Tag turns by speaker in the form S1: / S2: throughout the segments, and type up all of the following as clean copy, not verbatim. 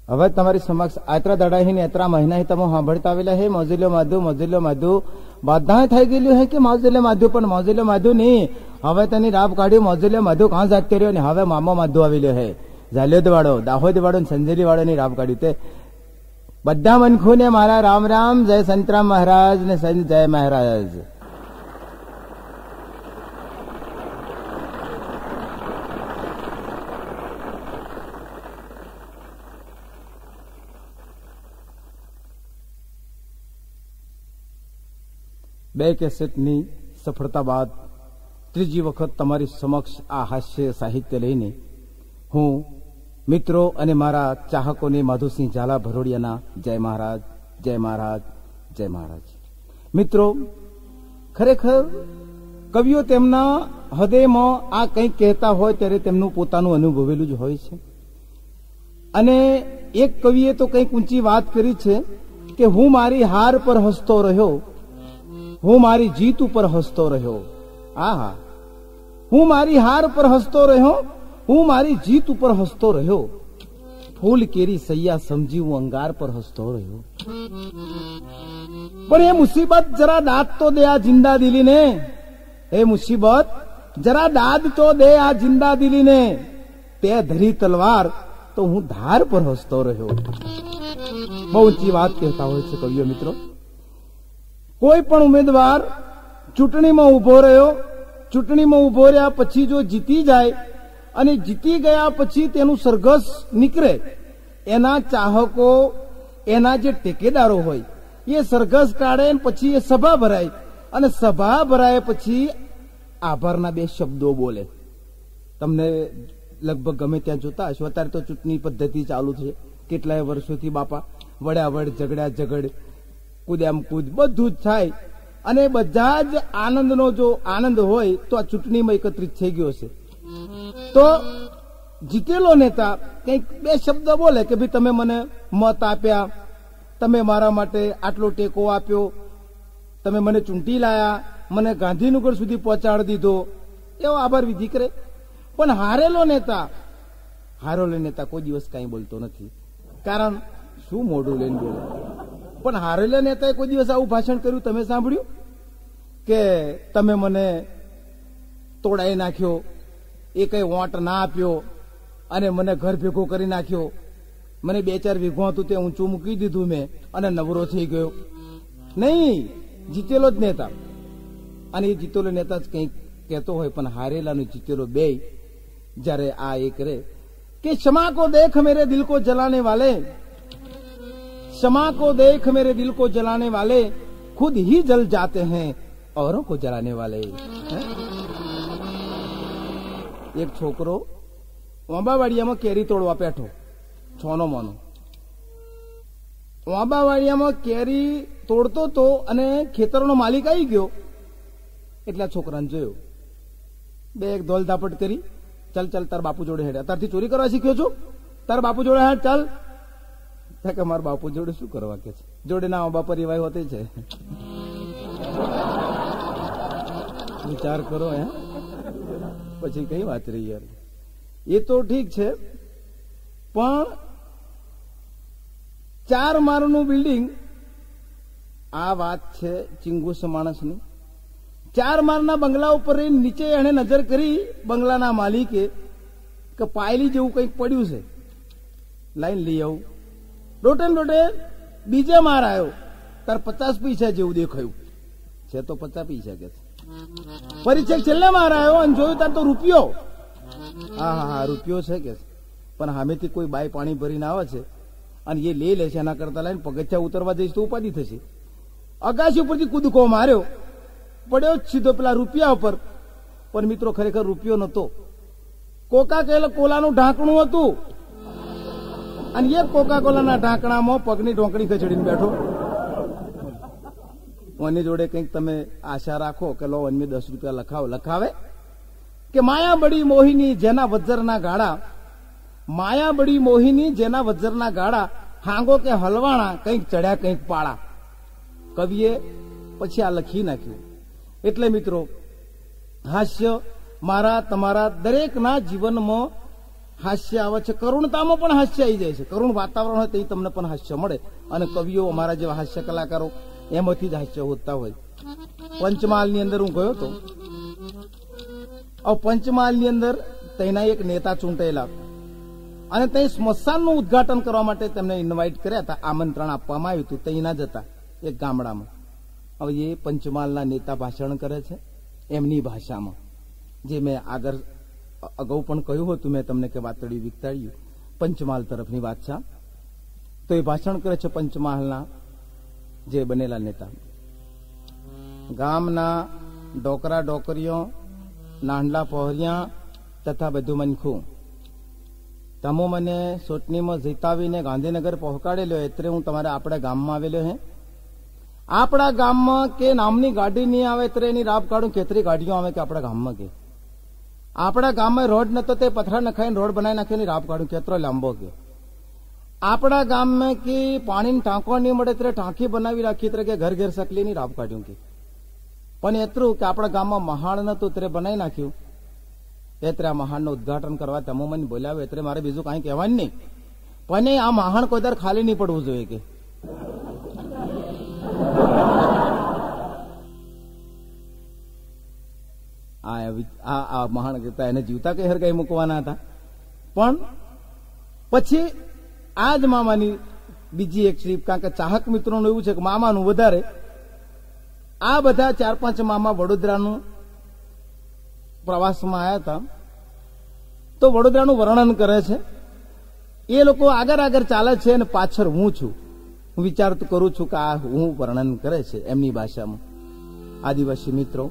S1: હવે તમારી સમક્ષ આટલા દાડા ને એટલા મહિના તમે સાંભળતા આવેલા હે મોજીલો માધુ બધા થઈ ગયેલું હે કે મોજીલો માધુ, પણ મોજીલો માધુ નહીં. હવે તેની રાબ કાઢ્યું મોજીલો માધુ કાં જાત કર્યો ને હવે મામો માધુ આવેલો હે. ઝાલિયોદ વાળો, દાહોદ વાળો, સંજેલી વાળો ની રાબ કાઢ્યું. તે બધા મનખો ને મારા રામ રામ, જય સંતરામ મહારાજ ને સંત જય મહારાજ. બે કેસેટની સફળતા બાદ ત્રીજી વખત તમારી સમક્ષ આ હાસ્ય સાહિત્ય લઈને હું મિત્રો અને મારા ચાહકોને માધુસિંહ ઝાલા ભરોડિયાના જય મહારાજ, જય મહારાજ, જય મહારાજ. મિત્રો, ખરેખર કવિઓ તેમના હૃદયમાં આ કંઈક કહેતા હોય ત્યારે તેમનું પોતાનું અનુભવેલું જ હોય છે. અને એક કવિએ તો કંઈક ઊંચી વાત કરી છે કે હું મારી હાર પર હસતો રહ્યો, હું મારી જીત ઉપર હસતો રહ્યો. આહા, હું મારી હાર પર હસતો રહ્યો, હું મારી જીત ઉપર હસતો રહ્યો. ફૂલ કેરી સૈયા સમજી હું અંગાર પર હસતો રહ્યો. પણ એ મુસીબત જરા દાદ તો દે આ જિંદા દિલીને, એ મુસીબત જરા દાદ તો દે આ જિંદા દિલીને. તે ધરી તલવાર તો હું ધાર પર હસતો રહ્યો. બહુ ઊંચી વાત કહેતા હોય છે કવિઓ. મિત્રો, કોઈ પણ ઉમેદવાર ચૂંટણીમાં ઉભો રહ્યો, ચૂંટણીમાં ઉભો રહ્યા પછી જો જીતી જાય અને જીતી ગયા પછી તેનું સરઘસ નીકળે, એના ચાહકો, એના જે ટેકેદારો હોય એ સરઘસ કાઢે, પછી એ સભા ભરાય અને સભા ભરાય પછી આભારના બે શબ્દો બોલે. તમને લગભગ ગમે ત્યાં જોતા હશો, અત્યારે તો ચૂંટણી પદ્ધતિ ચાલુ છે કેટલાય વર્ષોથી. બાપા વડાવડ, ઝઘડ્યા ઝઘડ, કૂદ્યામ કૂદ બધું જ થાય અને બધા જ આનંદનો જો આનંદ હોય તો આ ચૂંટણીમાં એકત્રિત થઈ ગયો છે. તો જીતેલો નેતા કંઈક બે શબ્દ બોલે કે ભાઈ તમે મને મત આપ્યા, તમે મારા માટે આટલો ટેકો આપ્યો, તમે મને ચૂંટી લાયા, મને ગાંધીનગર સુધી પહોંચાડી દીધો, એવો આભાર વિધિ કરે. પણ હારેલો નેતા કોઈ દિવસ કાંઈ બોલતો નથી. કારણ શું મોઢું લઈને બોલે? પણ હારેલા નેતાએ કોઈ દિવસ આવું ભાષણ કર્યું તમે સાંભળ્યું કે તમે મને તોડાઈ નાખ્યો, એ કઈ વોટ ના આપ્યો અને મને ઘર ભેગો કરી નાખ્યો, મને 2-4 વીઘો હતું તે ઊંચું મૂકી દીધું મેં અને નવરો થઈ ગયો? નહીં, જીતેલો જ નેતા. અને એ જીતેલો નેતા જ કંઈક કહેતો હોય, પણ હારેલાનું જીતેલો બે જયારે આ એક રે કે क्षमा को देख मेरे दिल को जलाने वाले, क्षमा को देख मेरे दिल को जलाने वाले, खुद ही जल जाते हैं औरों को जलाने वाले. એક છોકરો વાંબાવાડિયામાં કેરી તોડવા બેઠો, છોનો મોનો વાંબાવાડિયામાં કેરી તોડતો તો અને ખેતરનો માલિક આવી ગયો એટલે છોકરાને જોયો. બે એક ધોલ ધાપટ કરી, ચાલ ચાલ તાર બાપુ જોડે હેડ, અત્યારથી ચોરી કરવા શીખ્યો છું, તાર બાપુ જોડે હેડ ચાલ. કે મારા બાપુ જોડે શું કરવા કે છે? જોડે ના બાપા રિવાય હોતે છે. વિચાર કરો હે, પછી કઈ વાત રહી યાર. એ તો ઠીક છે, પણ 4 માળનું બિલ્ડિંગ, આ વાત છે ચિંગુસ માણસની. 4 માળના બંગલા ઉપર નીચે એને નજર કરી બંગલાના માલિકે કે પાયલી જેવું કંઈક પડ્યું છે, લાઈન લઈ આવું. રોટે બીજે માર આવ્યો, તાર 50 પૈસા જેવું દેખાયું છે, તો 50 પૈસા કે છે. ફરી છેલ્લે માર આવ્યો અને જોયું તાર તો રૂપિયો. હા રૂપિયો છે કે, પણ સામેથી કોઈ બાય પાણી ભરીને આવે છે અને એ લઈ લે છે. એના કરતા લઈને પગથિયા ઉતરવા જઈશ તો ઉપાધિ થશે. અગાસી ઉપરથી કૂદકો માર્યો, પડ્યો સીધો પેલા રૂપિયા ઉપર. પણ મિત્રો ખરેખર રૂપિયો નતો, કોકા કોલાનું ઢાંકણું હતું. અને એ કોકા કોલાના ઢાંકણામાં પગની ઢોંકણી ખસેડીને બેઠો. એની જોડે કંઈક તમે આશા રાખો કે લો અન્ય 10 રૂપિયા લખાવે કે માયા બડી મોહિની જેના વજ્રના ગાળા, માયા બડી મોહિની જેના વજ્રના ગાળા, હાંગો કે હલવાણા કંઈક ચડ્યા કંઈક પાળા. કવિએ પછી આ લખી નાખ્યું. એટલે મિત્રો, હાસ્ય મારા તમારા દરેકના જીવનમાં હાસ્ય આવે છે, કરુણતામાં પણ હાસ્ય આવી જાય છે. કરુણ વાતાવરણ હોય તો તમને પણ હાસ્ય મળે. અને કવિઓ અમારા જેવા હાસ્ય કલાકારો એમાંથી જ હાસ્ય હોતા હોય. પંચમહાલની અંદર હું ગયો હતો. પંચમહાલની અંદર તેના એક નેતા ચૂંટાયેલા અને તે સ્મશાનનું ઉદઘાટન કરવા માટે તેમને ઇન્વાઇટ કર્યા હતા, આમંત્રણ આપવામાં આવ્યું હતું. તેના જતા એક ગામડામાં. હવે એ પંચમહાલના નેતા ભાષણ કરે છે એમની ભાષામાં, જે મેં અગાઉ પણ કહ્યું હતું મેં તમને કે વાતળિયું વિકતાળ્યું પંચમહાલ તરફની વાત છે. તો એ ભાષણ કરે છે પંચમહાલના જે બનેલા નેતા. ગામના ડોકરા ડોકરીઓ, નાંડલા પહોરિયા તથા બધું મનખું તમો મને ચૂંટણીમાં જીતાવીને ગાંધીનગર પહોંચાડેલો, એટલે હું તમારે આપણા ગામમાં આવેલો હે. આપણા ગામમાં કે નામની ગાડી નહીં આવે એટલે એની રાબ કાઢું કેતરી ગાડીઓ આવે કે આપણા ગામમાં કે આપણા ગામમાં રોડ નતો તે પથરા નખાઈને રોડ બનાવી નાખે ની રાબ કાઢું કેતરો લાંબો કે આપણા ગામમાં કે પાણીની ટાંકો નહીં મળે ત્યારે ટાંકી બનાવી રાખી ત્યારે કે ઘર ઘેર સકલી ની રાબ કાઢ્યું કે પણ એટલું કે આપણા ગામમાં મહાણ નતું ત્યારે બનાવી નાખ્યું. એટલે આ મહાણનું ઉદઘાટન કરવા તમે મને બોલાવ્યો એટલે મારે બીજું કાંઈ કહેવાનું નહીં, પણ આ મહાણ કોઈ દર ખાલી નહીં પડવું જોઈએ કે આ મહાણ કહેતા એને જીવતા કઈ હરગાઈ મૂકવાના હતા. પણ પછી આ જ મામાની બીજી એક ટ્રીપ, કારણ કે ચાહક મિત્રોનું એવું છે કે મામાનું વધારે, આ બધા 4-5 મામા વડોદરાનું પ્રવાસમાં આવ્યા હતા. તો વડોદરાનું વર્ણન કરે છે. એ લોકો આગળ ચાલે છે અને પાછળ હું છું. હું વિચાર કરું છું કે આ હું વર્ણન કરે છે એમની ભાષામાં. આદિવાસી મિત્રો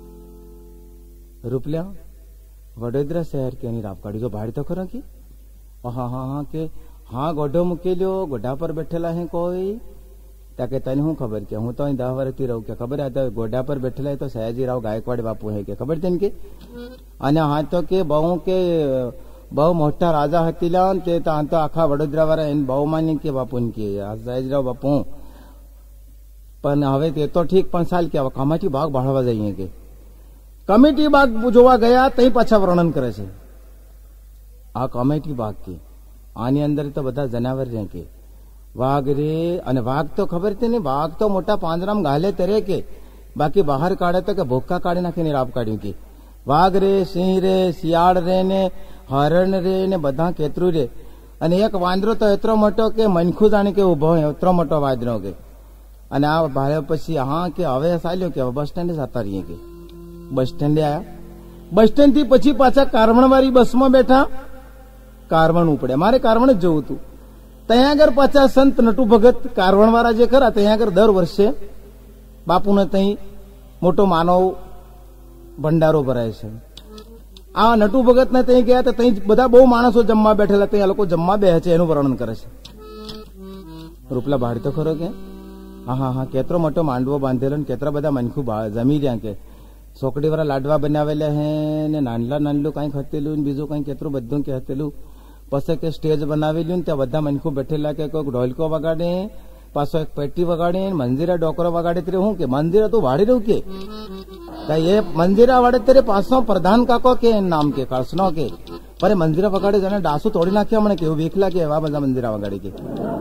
S1: રૂપલ્યા વડોદરા શહેર કે એની રાપ કાઢી જો ભાડે તો ખરો કે હા કે હા ગોઢો મૂકેલો, ગોઢા પર બેઠેલા હે કોઈ ત્યાં કે તને શું ખબર કે હું તો અહીં 10 વર્ષથી રહું કે ખબર હતા ગોઢા પર બેઠેલા તો સયાજીરાવ ગાયકવાડ બાપુ હે કે ખબર છે ને કે અને હા તો કે બહુ મોટા રાજા હતીલા તે તો આખા વડોદરા વાળા એને બહુ માની કે બાપુ ને કે સયાજીરાવ બાપુ. પણ હવે તે તો ઠીક, પણ સાલ કે કમાટી બાગ ભાળવા જઈએ કે કમિટી બાગ જોવા ગયા તઈ પાછા વર્ણન કરે છે. આ કમિટી બાગ કે આની અંદર તો બધા જનાવર રહે કે વાઘ રે, અને વાઘ તો ખબર છે ને વાઘ તો મોટા પાંજરામાં ગાલે તરે કે બાકી બહાર કાઢે તો કે ભોક્કા કાઢી નાખીને રાબ કાઢ્યું કે વાઘ રે, સિંહ રે, શિયાળ રે ને હરણ રે ને બધા કેતરું રે. અને એક વાંદરો તો એટલો મોટો કે મનખું જાણે કે ઉભો હોય એટલો મોટો વાંદરો કે. અને આ ભાઈ પછી હા કે હવે ચાલ્યો કે બસ સ્ટેન્ડે જતા રહીએ કે બસ સ્ટેન્ડે આવ્યા. બસ સ્ટેન્ડ થી પછી પાછા કારવણ વાળી બસમાં બેઠા. કારવણ ઉપડે, મારે કારવણ જ જવું હતું. ત્યાં આગળ પાછા સંત નટુ ભગત કારવણ વાળા જે ખરા ત્યાં આગળ દર વર્ષે બાપુને ત્યાં મોટો માનવ ભંડારો ભરાય છે. આ નટુ ભગત ને ત્યાં ગયા ત્યાં બધા બહુ માણસો જમવા બેઠેલા, ત્યાં લોકો જમવા બેસે છે એનું વર્ણન કરે છે. રૂપલા ભાડ તો ખરો કે હા કેતરો મોટો માંડવો બાંધેલો ને કેતરા બધા મનખું જમી રહ્યા કે સોકડી વાળા લાડવા બનાવેલા હે ને નાનલું કઈક હતેલું બીજું કઈક કેતરું બધું કે હતેલું. પછી કે સ્ટેજ બનાવેલું ત્યાં બધા મનખું બેઠેલા કે કોઈક ઢોલકો વગાડે, પાછો એક પેટી વગાડે, મંજીરા ડોકરો વગાડે ત્યારે હું કે મંજીરા તું વાળી રહ્યું કે એ મંજીરા વાળે ત્યારે પાછો પ્રધાન કાકો કે નામ કે કળસનો કે અરે મંજીરા વગાડે જાણે ડાસુ તોડી નાખ્યા મને કેવું વીખ લાગે એવા બધા મંજીરા વગાડી કે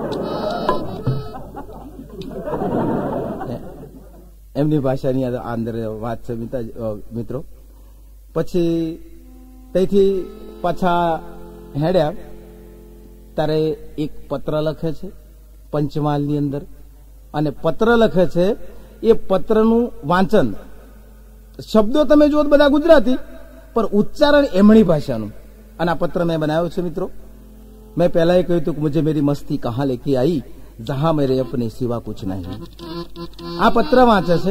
S1: એમની ભાષાની અંદર વાત છે મિત્રો. પછી તેથી પાછા હેડ્યા ત્યારે એક પત્ર લખે છે પંચમહાલની અંદર, અને પત્ર લખે છે. એ પત્રનું વાંચન શબ્દો તમે જુઓ બધા ગુજરાતી પણ ઉચ્ચારણ એમની ભાષાનું. અને આ પત્ર મેં બનાવ્યો છે મિત્રો. મેં પહેલા એ કહ્યું હતું કે મુझे मेरी मस्ती कहां लेके आई जहां मेरे अपने सिवा कुछ नहीं. આ પત્ર વાંચે છે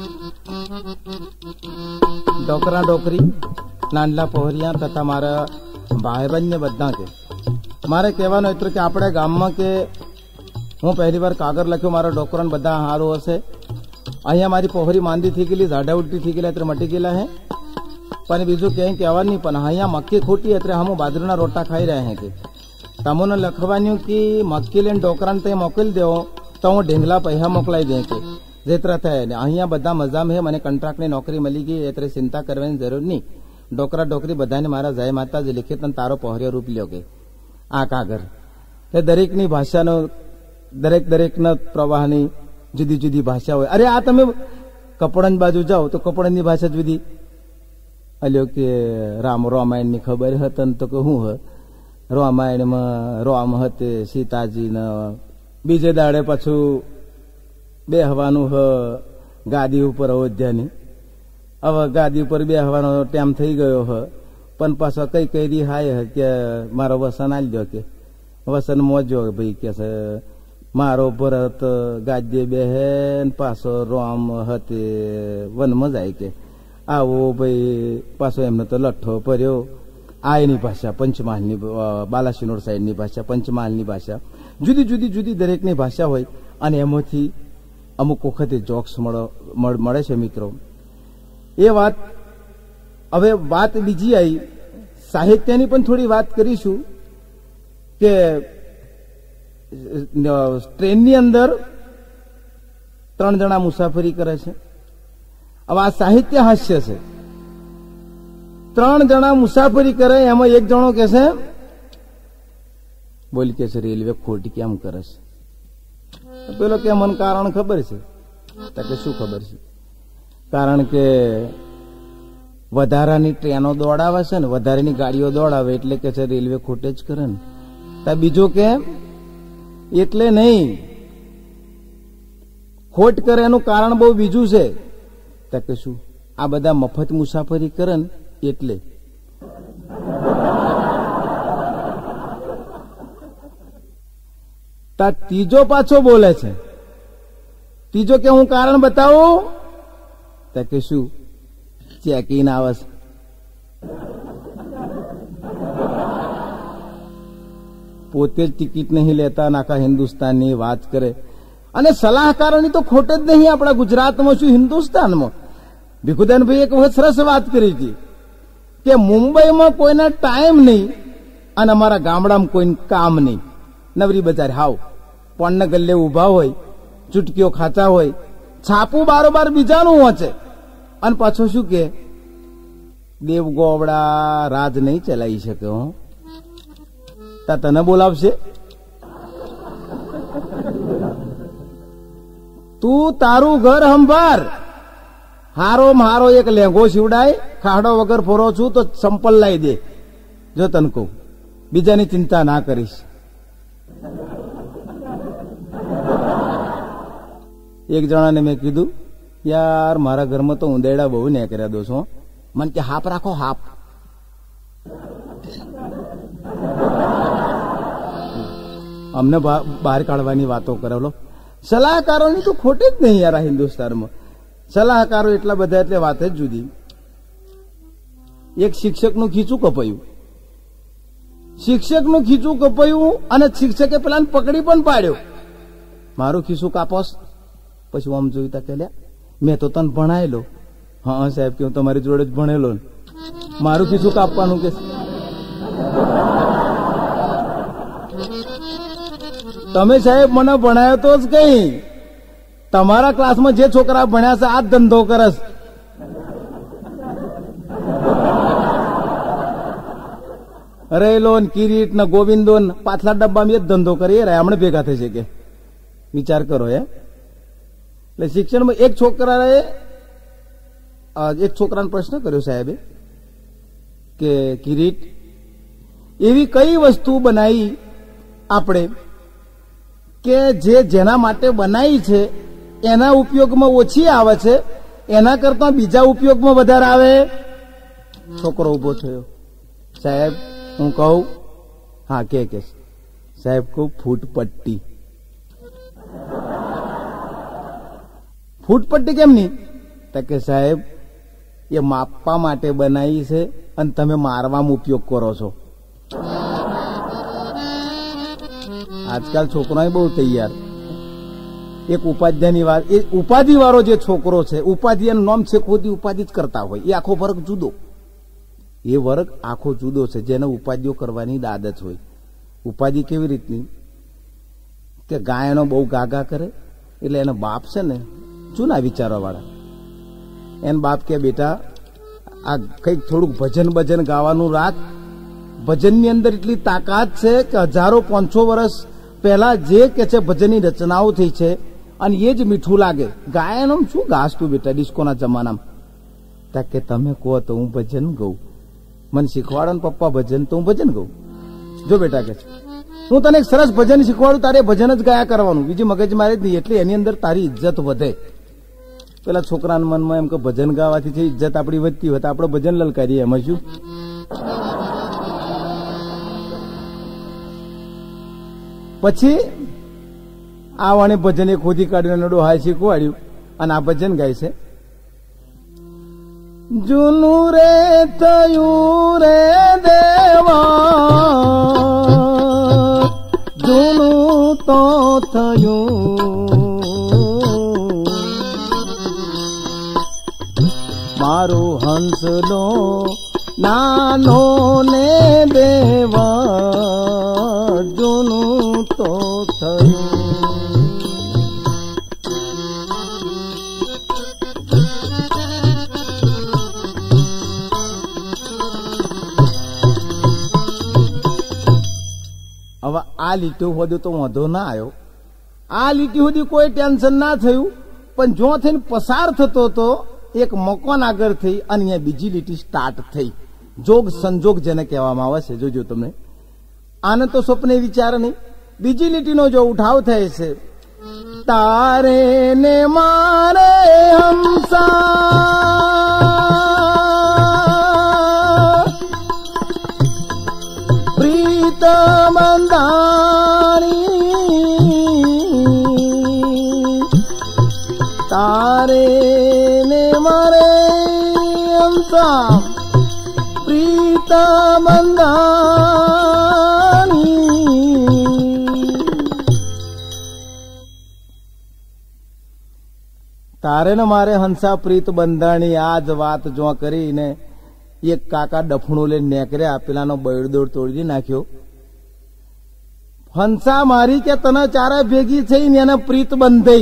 S1: ડોકરા ડોકરી, નાનલા પહોરિયા તથા મારા ભાઈ બહેન ને બધા કે મારે કહેવાનું એટલું કે આપણે ગામમાં કે હું પહેલી વાર કાગળ લખ્યો મારો ડોકરાને બધા સારું હશે. અહીંયા મારી પહોરી માંદી થઈ ગયેલી, ઝાડા ઉલટી થઈ ગયેલા એટલે મટી ગયેલા હે. પણ બીજું ક્યાંય કહેવાનું નહીં, પણ અહીંયા મક્કી ખૂટી એટલે હમ બાજરીના રોટા ખાઈ રહ્યા હે કે તમને લખવાનું કે મક્કી લઈને ડોકરાને ત્યાં મોકલી દેવો તો હું ઢીંગલા પૈસા મોકલાઈ દે કે જેતરા થાય. અહીંયા બધા મજામાં હે, મને કોન્ટ્રાક્ટની નોકરી મળી ગઈ એટલે ચિંતા કરવાની જરૂર નહીં. ડોકરા ડોકરી બધાને મારા જય માતાજી લીખે તને તારો પહોર્યો રૂપ લ્યો કે આ કાગર. એ દરેકની ભાષાનો દરેકના પ્રવાહની જુદી જુદી ભાષા હોય. અરે આ તમે કપડન બાજુ જાઓ તો કપડનની ભાષા જુદી. અલ્યો કે રામાયણની ખબર હતી તો કે શું હ રામાયણમાં રામ હતે સીતાજીને બીજે દાડે પાછું બેહવાનું હ ગાદી ઉપર અયોધ્યાની. હવે ગાદી ઉપર બેહવાનો ટાઈમ થઈ ગયો હ પણ પાછો કઈ રિહાય કે મારો વસન આલી દો કે વસન મોજો ભાઈ કે છે મારો ભરત ગાદીએ બેહે પાછો રામ હતે વનમાં જાય કે આવો ભાઈ પાછો એમને તો લઠ્ઠો ભર્યો. આ એની ભાષા પંચમહાલની બાલાસિનોર સાઈડની ભાષા પંચમહાલની ભાષા જુદી જુદી જુદી દરેકની ભાષા હોય અને એમાંથી અમુક વખતે જોક્સ મળે છે મિત્રો. એ વાત હવે વાત બીજી આવી સાહિત્યની પણ થોડી વાત કરીશું કે ટ્રેનની અંદર 3 જણા મુસાફરી કરે છે. હવે આ સાહિત્ય હાસ્ય છે. 3 જણા મુસાફરી કરે એમાં એક જણો કે છે બોલ કે છે રેલવે ખોટી કેમ કરે છે. પેલો કે મને કારણ ખબર છે. તો કે શું ખબર છે? કારણ કે વધારાની ટ્રેનો દોડાવે છે ને વધારાની ગાડીઓ દોડાવે એટલે કે છે રેલવે ખોટે જ કરે ને. તો બીજો કે એટલે નહીં, ખોટ કરે એનું કારણ બહુ બીજું છે. તો કે શું? આ બધા મફત મુસાફરી કરે ને એટલે. તા ત્રીજો પાછો બોલે છે. ત્રીજો કે હું કારણ બતાવું? તો કે શું? ચેકિંગ આવે છે. પોતે જ ટિકિટ નહીં લેતા આખા હિન્દુસ્તાનની વાત કરે. અને સલાહકારોની તો ખોટ જ નહીં આપણા ગુજરાતમાં શું હિન્દુસ્તાનમાં. ભીખુદાનભાઈ એક વખત સરસ વાત કરી હતી કે મુંબઈમાં કોઈના ટાઈમ નહીં અને અમારા ગામડામાં કોઈ કામ નહીં. નવરી બજાર હાવ પણ ગલ્લે ઉભા હોય, ચૂટકીઓ ખાચા હોય, છાપું બારોબાર બીજાનું વાંચે અને પાછો શું કે દેવગોવડા રાજ નહીં ચલાવી શકે. હો તા તને બોલાવશે? તું તારું ઘર સંભાર. હારો મારો એક લેંગો સીવડાય, ખાડો વગર ફોરો છું તો સંપલ લાવી દે. જો તને કહું બીજાની ચિંતા ના કરીશ. એક જણાને મેં કીધું યાર મારા ઘરમાં તો ઉંદેડા બહુ નેકર્યા દો છો. મને કે હાપ રાખો હાપ. અમને બહાર કાઢવાની વાતો કરેલો. સલાહકારોની તો ખોટ જ નહીં યાર હિન્દુસ્તાનમાં. સલાહકારો એટલા બધા એટલે વાત જ જુદી. એક શિક્ષકનું ખીચું કપાયું. શિક્ષકનું ખીચું કપાયું અને શિક્ષકે પેલાને પકડી પણ પાડ્યો. મારું ખીચું કાપોસ? પછી આમ જોયું તા કે મેં તો તને ભણાયેલો. હા સાહેબ કે હું તમારી જોડે જ ભણેલો. મારું ખીચું કાપવાનું કે તમે સાહેબ મને ભણાયો તો જ કઈ. તમારા ક્લાસમાં જે છોકરા ભણ્યા છે આ જ ધંધો કરસ. રેલો ને કિરીટ ને ગોવિંદો ને પાછલા ડબ્બામાં એ જ ધંધો કરીએ રે હમણાં ભેગા થઈ શકે. વિચાર કરો. એટલે શિક્ષણમાં એક છોકરાને પ્રશ્ન કર્યો સાહેબે કે કિરીટ એવી કઈ વસ્તુ બનાવી આપણે કે જેના માટે બનાવી છે એના ઉપયોગમાં ઓછી આવે છે, એના કરતા બીજા ઉપયોગમાં વધારે આવે. છોકરો ઉભો થયો. સાહેબ હું કહું? હા કે સાહેબ કહું ફૂટપટ્ટી. ફૂટપટ્ટી કેમ નહીં? તો કે સાહેબ એ માપવા માટે બનાવી છે અને તમે મારવામાં ઉપયોગ કરો છો. આજકાલ છોકરાઓ બહુ તૈયાર. એક ઉપાધ્યાયની વાત, એ ઉપાધિ વાળો જે છોકરો છે, ઉપાધિ એનું નામ છે ખોટી ઉપાધિ જ કરતા હોય, એ આખો વર્ગ જુદો. એ વર્ગ આખો જુદો છે જેને ઉપાધિઓ કરવાની આદત હોય. ઉપાધિ કેવી રીતની કે ગાયનો બહુ ગાગા કરે એટલે એનો બાપ છે ને જૂના વિચારો વાળા, એનો બાપ કે બેટા આ કઈક થોડુંક ભજન ગાવાનું રાખ. ભજનની અંદર એટલી તાકાત છે કે 1000-500 વર્ષ પહેલા જે કે છે ભજનની રચનાઓ થઈ છે અને એ જ મીઠું લાગે. ગાયન શું ગાસ તું બેટા ડિસ્કોના જમાનામાં? ત્યાં કે તમે કહો તો હું ભજન ગઉં, મને શીખવાડો ને પપ્પા ભજન તો હું ભજન ગઉં. જો બેટા કે હું તને એક સરસ ભજન શીખવાડું, તારે ભજન જ ગાયા કરવાનું, બીજી મગજ મારે જ નહીં, એટલે એની અંદર તારી ઇજ્જત વધે. પેલા છોકરાના મનમાં એમ કે ભજન ગાવાથી છે ઇજ્જત આપણી વધતી હોય તો આપણે ભજન લલકારીએ, એમાં શું? પછી આ વાણે ભજન એક ખોદી કાઢ્યું, નડો હાય શીખવાડ્યું અને આ ભજન ગાય છે. જૂનું રે થયું રે દેવા, જૂનું તો થયું, મારું હંસલો નાનો ને દેવા, જૂનું તો થયું. હવે આ લીટી સુધી તો વાંધો ના આવ્યો, આ લીટી સુધી કોઈ ટેન્શન ના થયું, પણ જો થઈને પસાર થતો તો એક મકાન આગળ થઈ અને અહીંયા બીજી લીટી સ્ટાર્ટ થઈ. જોગ સંજોગ જેને કહેવામાં આવે છે. જોજો તમને આને તો સ્વપ્ને વિચાર નહીં. બીજી લીટીનો જો ઉઠાવ થાય છે, તારે ને મારે હંસા પ્રીત બંધાણી, તારે ને મારે હંસા પ્રીત બંધાણી, તારે ને મારે હંસા પ્રીત બંધાણી. આ જ વાત જો કરીને એક કાકા ડફણું લઈને નેકર્યા, પેલાનો બૈરદોડ તોડી નાખ્યો. હંસા મારી કે તને ચારે ભેગી થઈને એને પ્રીત બંધાઈ.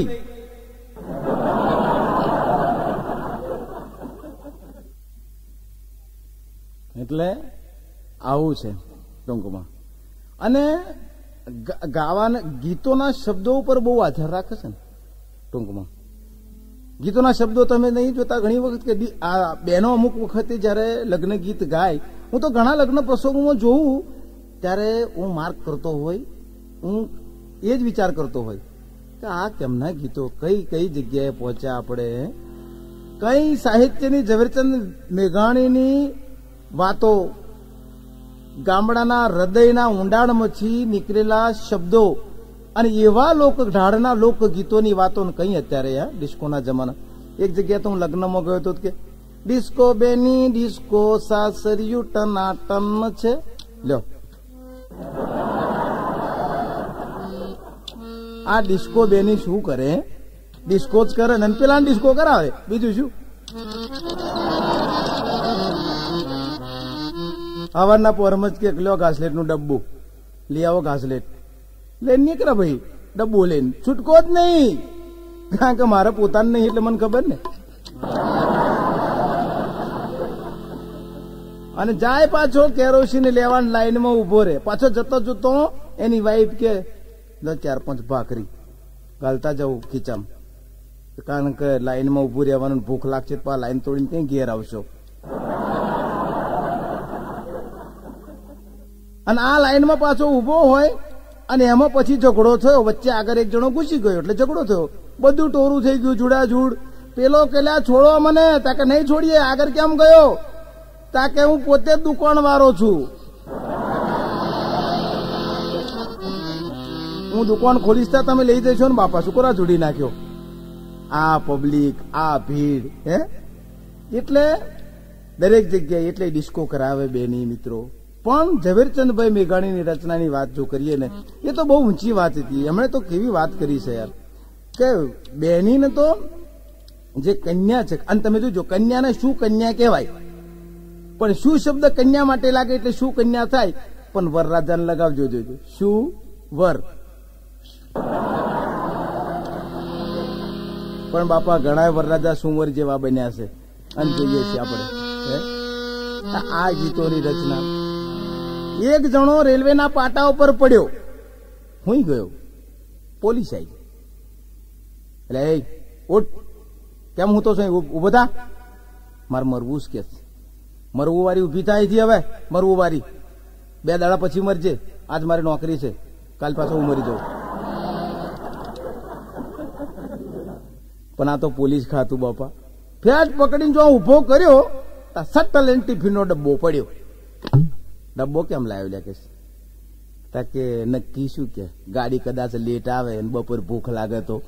S1: એટલે આવું છે ટૂંકમાં. અને ગાવાના ગીતોના શબ્દો ઉપર બહુ આધાર રાખે છે ને ટૂંકમાં. ગીતોના શબ્દો તમે નહીં જોતા ઘણી વખત કે આ બહેનો અમુક વખતે જયારે લગ્ન ગીત ગાય, હું તો ઘણા લગ્ન પ્રસંગોમાં જોઉં ત્યારે હું માર્ક કરતો હોય, હું એ જ વિચાર કરતો હોય કે આ કેમના ગીતો કઈ કઈ જગ્યાએ પહોંચ્યા આપણે, કઈ સાહિત્યની ઝવેરચંદ મેઘાણીની વાતો, ગામડાના હૃદયના ઊંડાણમાંથી નીકળેલા શબ્દો અને એવા લોકઢાળના લોકગીતોની વાતો કઈ અત્યારે યાર ડિસ્કોના જમાના. એક જગ્યાએ તો હું લગ્નમાં ગયો હતો કે ડિસ્કો બેની ડિસ્કો સાસરિયું ટનાટન છે. લ્યો આ ડિસ્કો બેની શું કરે? ડિસ્કો જ કરે ને પેલા ડિસ્કો કરાવે, બીજું શું? હવારના પોરમાં જ કે લ્યો ઘાસલેટ નું ડબ્બુ લઈ આવો, ઘાસલેટ લઈને નીકળે ભાઈ, ડબ્બુ લઈને છૂટકો જ નહીં, કારણ કે મારે પોતાનું નહીં એટલે મને ખબર ને. અને જાય પાછો કેરોસીન લેવાની લાઈનમાં ઉભો રહે, પાછો જતો જતો એની વાઈફ કે 4-5 ભાખરી ગાલતા જવું ખીચામાં, કારણ કે લાઈનમાં ઉભું રહેવાનું, ભૂખ લાગશે તો લાઈન તોડીને કઈ ઘેર આવશો. અને આ લાઈનમાં પાછો ઉભો હોય અને એમાં પછી ઝઘડો થયો, વચ્ચે આગળ એક જણો ઘૂસી ગયો એટલે ઝઘડો થયો, બધું ટોરું થઈ ગયું, જુડાજુડ. પેલો કેલા છોડો મને, તાકે નહીં છોડીએ, આગળ કેમ ગયો? તાકે હું પોતે જ દુકાન વાળો છું, હું દુકાન ખોલીશ તા તમે લઈ જઈશો ને બાપા, શુકરા જોડી નાખ્યો. આ પબ્લિક, આ ભીડ, હે એટલે દરેક જગ્યાએ એટલે ડિસ્કો કરાવે બેની મિત્રો. પણ ઝવેરચંદભાઈ મેઘાણીની રચનાની વાત જો કરીએ ને, એ તો બહુ ઊંચી વાત હતી. એમણે તો કેવી વાત કરી છે યાર, કે બેનીને તો જે કન્યા છે, અને તમે જોજો કન્યાને શું કન્યા કહેવાય, પણ શું શબ્દ કન્યા માટે લાગે એટલે શું કન્યા થાય. પણ વરરાજાને લગાવજો, જોજો શું વર. પણ બાપા ઘણા વરરાજા સુંવર જેવા બન્યા છે અને જોઈએ છીએ આપણે. આ ગીતોની રચના. એક જણો રેલવેના પાટા ઉપર પડ્યો, હુંય ગયો, પોલીસ આવી. એટલે એ ઉઠ, કેમ હું તો ઉભો થા, મારે મરવું જ કે મરવું વાળી ઉભી થાય છે. હવે મરવું વાળી 2 દાડા પછી મરજે, આજ મારી નોકરી છે, કાલ પાછો હું મરી જાઉં. પણ આ તો પોલીસ ખાતું બાપા. ફેટ પકડીને જો ઉભો કર્યો તો સટ્ટ લઈને ટિફિનનો ડબ્બો પડ્યો. ડબ્બો કેમ લાવ્યો લે કે નક્કી શું કે ગાડી કદાચ લેટ આવે અને બપોર ભૂખ લાગે તો.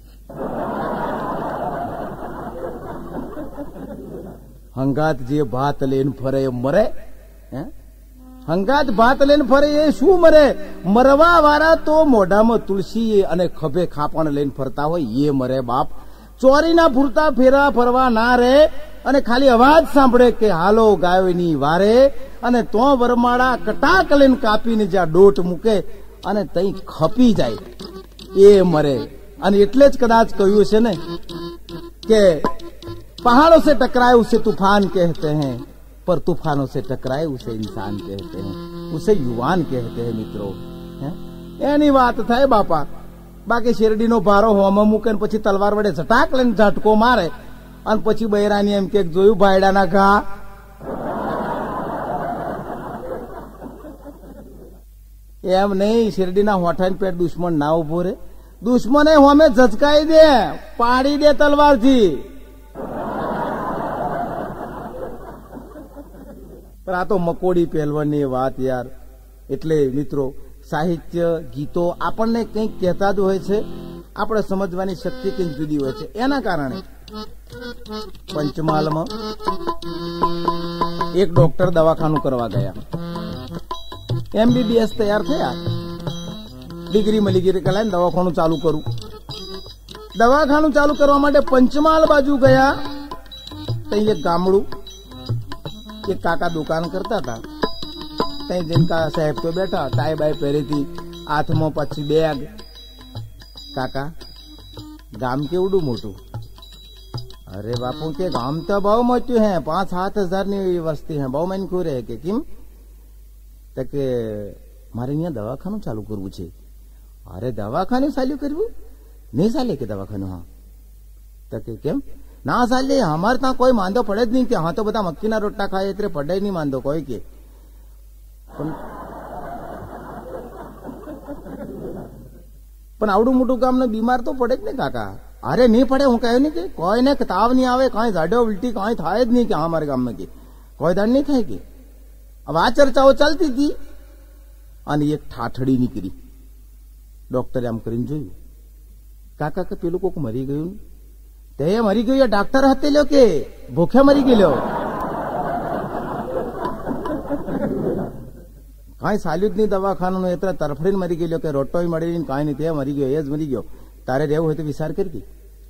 S1: હંગાત જે ભાત લઈને ફરે એ મરે. હંગાત ભાત લઈને ફરે એ શું મરે? મરવા વાળા તો મોઢામાં તુલસી અને ખભે ખાપણ લઈને ફરતા હોય એ મરે બાપ. ચોરીના ફૂરતા ફેરા ફરવા ના રે અને ખાલી અવાજ સાંભળે કે હાલો ગાયોની વારે અને તો વરમાળા કટાક લઈને કાપીને જ્યાં ડોટ મૂકે અને તઈ ખપી જાય એ મરે. અને એટલે જ કદાચ કહ્યું છે ને કે पहाड़ों से टकराए उसे तूफान कहते हैं, पर तूफानों से टकराए उसे इंसान कहते हैं, उसे युवान कहते हैं મિત્રો. એની વાત થાય બાપા. બાકી શેરડીનો ભારો હોમાં મૂકે પછી તલવાર વડે ઝટાક લઈને ઝટકો મારે અને પછી બૈરાની એમ કે જોયું ભાયડાના ઘા. એમ નહીં, શેરડીના હોઠાની પેટ દુશ્મન ના ઉભો રે. દુશ્મને હોમે ઝચકાઈ દે, પાડી દે તલવારથી. પણ આ તો મકોડી પહેલવાની વાત યાર. એટલે મિત્રો સાહિત્ય ગીતો આપણને કંઈક કહેતા જ હોય છે, આપણે સમજવાની શક્તિ કંઈક જુદી હોય છે. એના કારણે પંચમહાલમાં એક ડોક્ટર દવાખાનું કરવા ગયા. MBBS તૈયાર થયા, ડિગ્રી મળી ગઈ, કલાઈને દવાખાનું ચાલુ કરું. દવાખાનું ચાલુ કરવા માટે પંચમહાલ બાજુ ગયા. ત્યાં એક ગામડું, એક કાકા દુકાન કરતા હતા. ત્યાં જઈને સાહેબ તો બેઠા, ટાઈ બાય પહેરી હતી, હાથમાં પછી બેગ. કાકા ગામ કેવડું મોટું? અરે બાપુ કે ગામ તો બહુ મોટું હે, 5-7 હજારની વસ્તી હે, બહુ મને ખોરે કે કેમ? તો કે મારે અહીંયા દવાખાનું ચાલુ કરવું છે. અરે દવાખાનું ચાલુ કરવું? નહીં ચાલે કે દવાખાનું? હા. તો કે કેમ ના ચાલે? અમારે ત્યાં કોઈ માંદો પડે જ નહીં કે. હા તો બધા મક્કીના રોટલા ખાય એટલે પડે નહીં માંદો કોઈ કે. પણ આવડું મોટું ગામને બીમાર તો પડે જ ને કાકા. અરે નહીં પડે, હું કહ્યું નહીં કે કોઈને તાવ નહીં આવે, કાંઈ ઝાડો ઉલટી કાંઈ થાય જ નહીં કે અમારા ગામમાં કે કોઈ દાડ નહીં થાય કે. હવે આ ચર્ચાઓ ચાલતી હતી અને એક ઠાઠડી નીકળી. ડોક્ટરે આમ કરીને જોયું, કાકા કે પેલું કોક મરી ગયું. તે મરી ગયું ડાક્ટર હાથે લ્યો કે ભૂખે મરી ગયેલો? કાંઈ ચાલ્યું જ નહીં દવાખાનું, એટલે તરફડીને મરી ગયેલો કે રોટોય મળી નહીં, કાંઈ નહીં, તે મરી ગયો, એ જ મરી ગયો. તારે રહેવું હોય તો વિચાર કરી.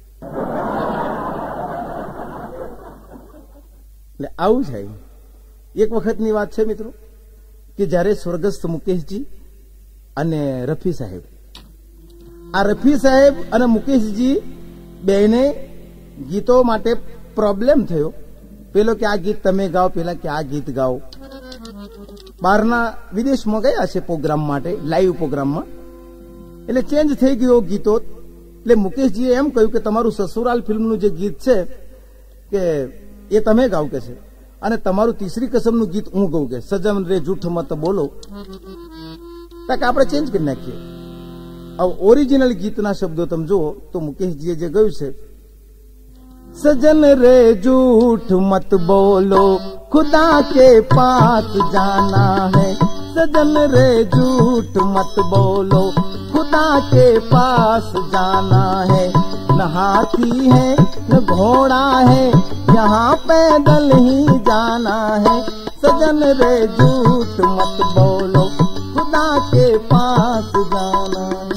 S1: એટલે આવું છે. એક વખતની વાત છે મિત્રો કે જયારે સ્વર્ગસ્થ મુકેશજી અને રફી સાહેબ, આ રફી સાહેબ અને મુકેશજી બેને ગીતો માટે પ્રોબ્લેમ થયો. પેલો કે આ ગીત તમે ગાઓ, પેલા કે આ ગીત ગાઓ. બહારના વિદેશમાં ગયા છે પ્રોગ્રામ માટે, લાઈવ પ્રોગ્રામમાં. એટલે ચેન્જ થઈ ગયો ગીતો. એટલે મુકેશજીએ એમ કહ્યું કે તમારું સસુરાલ ફિલ્મનું જે ગીત છે કે એ તમે ગાવ કે છે, અને તમારું તીસરી કસમનું ગીત હું ગાઉં કે સજન રે જૂઠ મત બોલો. કે આપણે ચેન્જ કરી નાખીએ. હવે ઓરિજિનલ ગીતના શબ્દો તમે જુઓ તો મુકેશજીએ જે ગાયું છે, सजन रे झूठ मत बोलो खुदा के पास जाना है, सजन रे झूठ मत बोलो खुदा के पास जाना है, न हाथी है न घोड़ा है यहाँ पैदल ही जाना है, सजन रे झूठ मत बोलो खुदा के पास जाना है.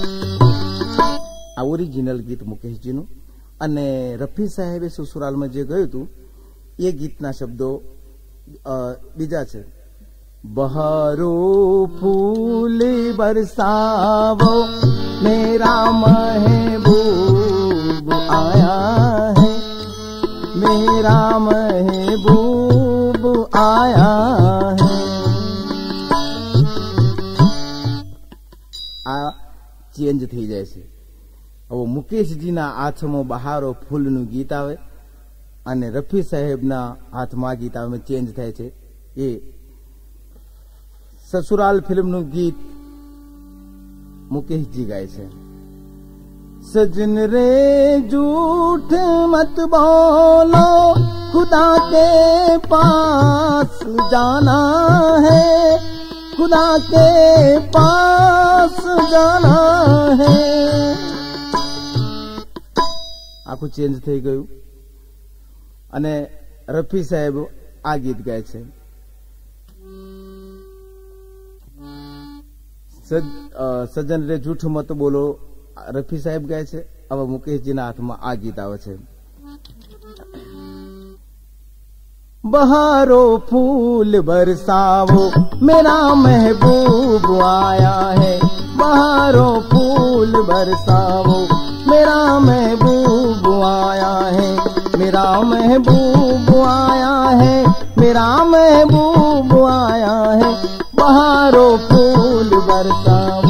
S1: આ ઓરિજિનલ ગીત મુકેશજીનું. અને રફી સાહેબે સસુરાલમાં જે ગયું હતું એ ગીતના શબ્દો બીજા છે. બહારો ફૂલ બરસાવો મેરા મહેબૂબ આયા હૈ, મેરા મહેબૂબ आया है। आ ચેન્જ થઈ જાય છે। હવે મુકેશજીના હાથમાં બહારો ફૂલનું ગીત આવે અને રફી સાહેબના હાથમાં ગીત આવે, ચેન્જ થાય છે। એ સસુરાલ ફિલ્મનું ગીત મુકેશજી ગાય છે। सजन रे झूठ मत बोलो, खुदा के पास जाना है, खुदा के पास जाना है। આખું ચેન્જ થઈ ગયું અને રફી સાહેબ આ ગીત ગાય છે। સજ્જન રે જૂઠ મત બોલો રફી સાહેબ ગાય છે। હવે મુકેશજીના હાથમાં આ ગીત આવે છે। बहारो फूल बरसावो मेरा महबूब आया है, बहारो फूल बरसावो मेरा महबूब आया है, मेरा महबूब आया है, मेरा महबूब आया है, बहारो फूल बरसावो।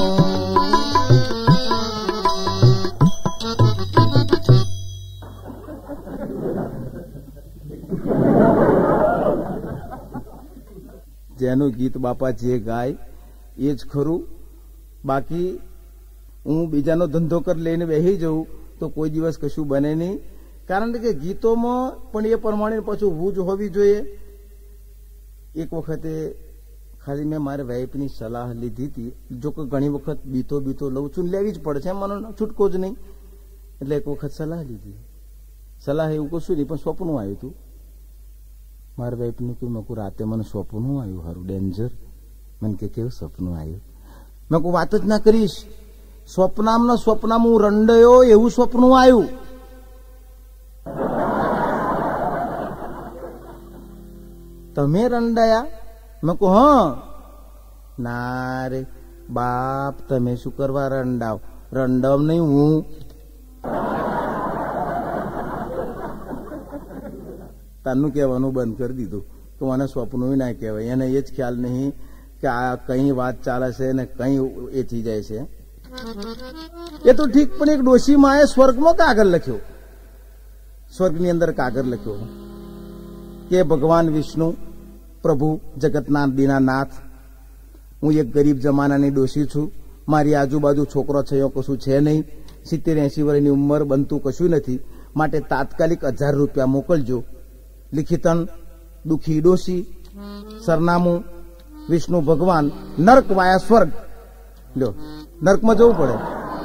S1: જેનું ગીત બાપા જે ગાય એ જ ખરું। બાકી હું બીજાનો ધંધો કરી લઈને બેસી જઉં તો કોઈ દિવસ કશું બને નહીં, કારણ કે ગીતોમાં પણ એ પ્રમાણે પાછું વૂજ હોવી જોઈએ। એક વખતે ખાલી મેં મારી વાઈફની સલાહ લીધી હતી, જો કે ઘણી વખત બીતો લઉં છું, લેવી જ પડે છે, મને છૂટકો જ નહીં। એટલે એક વખત સલાહ લીધી, સલાહ એવું કશું નહીં પણ સ્વપ્નું આવ્યું હતું મારા વાઈફનું કે મેં રાતે મને સ્વપ્નું આવ્યું, હારું ડેન્જર। મને કે કેવું સપનું આવ્યું? મેં કોઈ વાત જ ના કરીશ, સ્વપ્નામાં હું રંડયો એવું સ્વપ્નું આવ્યું। તમે રંડાયા? મેં કહું હા। ના રે બાપ, તમે શું કરવા રંડાવ? રંડાવ નહીં હું। તારનું કહેવાનું બંધ કરી દીધું તો મને સ્વપ્નું ના કહેવાય। એને એ જ ખ્યાલ નહીં કે આ કઈ વાત ચાલે છે ને કઈ એ થઈ જાય છે। એ તો ઠીક, પણ એક ડોશીમાએ સ્વર્ગમાં કાગળ લખ્યો, સ્વર્ગની અંદર કાગળ લખ્યો કે ભગવાન વિષ્ણુ પ્રભુ જગતના દીનાનાથ, હું એક ગરીબ જમાનાની ડોશી છું, મારી આજુબાજુ છોકરો છે કશું છે નહીં, 70-80 વર્ષની ઉંમર, બનતું કશું નથી, માટે તાત્કાલિક 1000 રૂપિયા મોકલજો। લિખિતન દુખી ડોશી, સરનામું વિષ્ણુ ભગવાન, નર્ક વાયા સ્વર્ગ। લ્યો, નર્કમાં જવું પડે।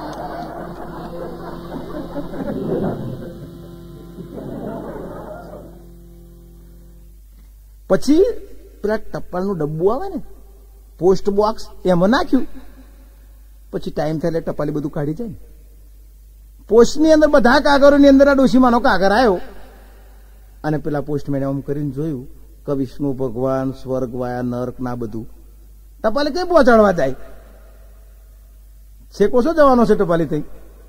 S1: પછી પેલા ટપાલનું ડબ્બું આવે ને, પોસ્ટ બોક્સ, એમાં નાખ્યું। પછી ટાઈમ થાય એટલે ટપાલી બધું કાઢી જાય। પોસ્ટની અંદર બધા કાગળોની અંદર આ ડોશીમાનો કાગળ આવ્યો અને પેલા પોસ્ટમેને આમ કરીને જોયું કે વિષ્ણુ ભગવાન, સ્વર્ગ વાયા, નર્ક ના બધું। ટપાલી કઈ પહોંચાડવા જાય છે? કોશો જવાનો છે ટપાલી થઈ?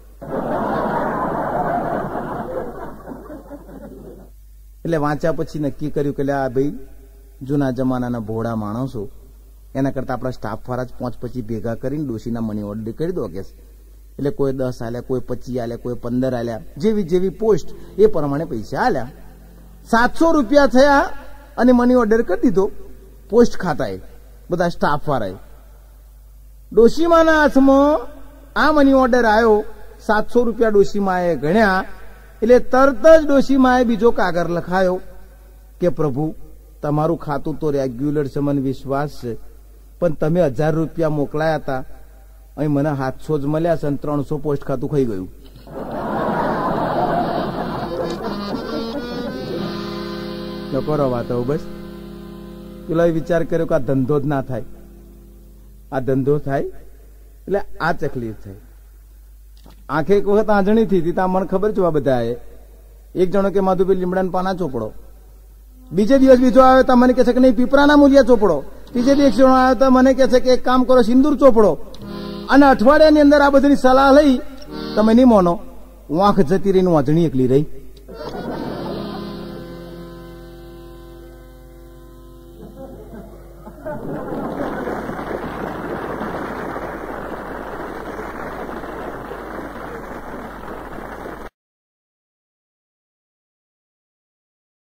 S1: એટલે વાંચ્યા પછી નક્કી કર્યું કે આ ભાઈ જૂના જમાનાના ભોળા માણસો, એના કરતા આપણા સ્ટાફ વાળા જ 5-25 ભેગા કરીને ડોશીના મની ઓર્ડર કરી દો કે। એટલે કોઈ 10 આલ્યા, કોઈ 25 આલ્યા, કોઈ 15 આલ્યા, જેવી પોસ્ટ એ પ્રમાણે પૈસા આલ્યા। 700 રૂપિયા થયા અને મની ઓર્ડર કરી દીધો પોસ્ટ ખાતાએ, બધા સ્ટાફ વાળાએ। ડોશીમાના હાથમાં આ મની ઓર્ડર આવ્યો, 700 રૂપિયા ડોશીમાએ ગણ્યા, એટલે તરત જ ડોશીમાએ બીજો કાગળ લખાયો કે પ્રભુ તમારું ખાતું તો રેગ્યુલર છે, મને વિશ્વાસ છે, પણ તમે 1000 રૂપિયા મોકલાયા હતા, અહીં મને 700 જ મળ્યા છે અને 300 પોસ્ટ ખાતું ખાઈ ગયું। કરો વાતો બસ। પેલો વિચાર કર્યો કે આ ધંધો જ ના થાય, આ ધંધો થાય એટલે આ તકલીફ થાય। આંખે એક વખત આંજણી થઈ હતી, મને ખબર છે આ બધા એક જણો કે માધુભાઈ લીમડાના પાના ચોપડો, બીજે દિવસ બીજો આવ્યો તો મને કહે છે કે નહીં પીપળાના મૂલિયા ચોપડો, ત્રીજે દિવસ જણો આવ્યો તો મને કહે છે કે એક કામ કરો સિંદૂર ચોપડો, અને અઠવાડિયાની અંદર આ બધી સલાહ લઈ તમે નહીં માનો, આંખ જતી રહીને વાંચણી એકલી રહી।